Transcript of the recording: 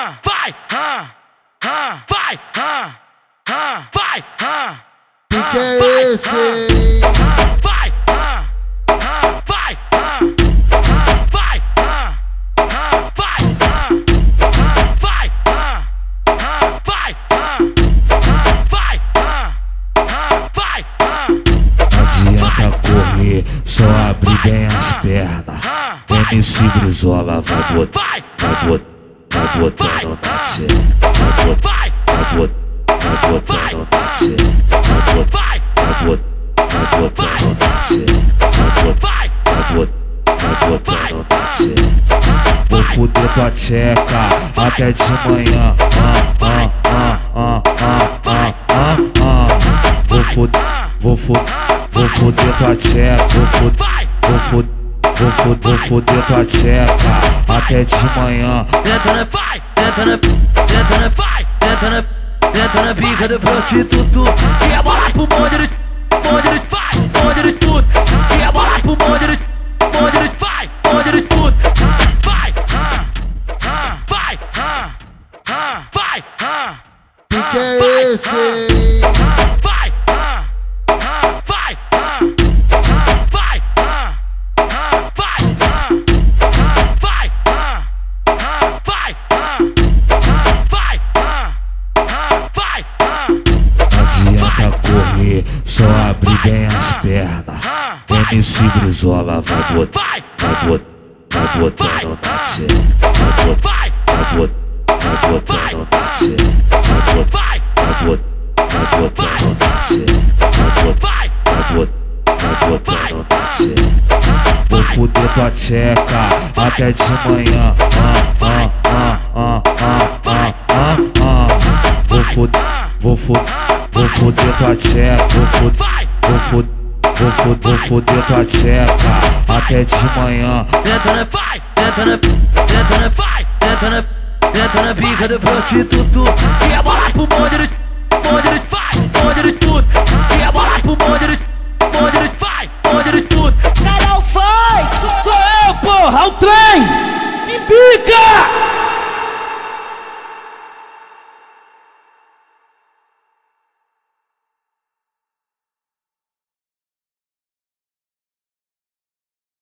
vai, vai, vai, Que é esse? vai, vai, vai, vai, Não adianta correr, só abre bem as pernas. MC Brizola vai botando na tcheca, vai botando na tcheca, vai botando na tcheca. Vou fuder tua tcheca até de manhã. Vou fuder tua tcheca, vou fuder tua tcheca até de manhã. Entra na pica do prostituto e a bola pro bonde de tudo. E a bola pro bonde de tudo. vai, Que é esse? vai, Não adianta correr, só abre bem as pernas. MC Brizola vai botando na tcheca, vai botando na tcheca, vai botando na tcheca. Vou fuder tua tcheca até de manhã. Vou fuder tua tcheca, vou fuder tua tcheca até de manhã. Entra na pica do prostituto e a bola pro bonde de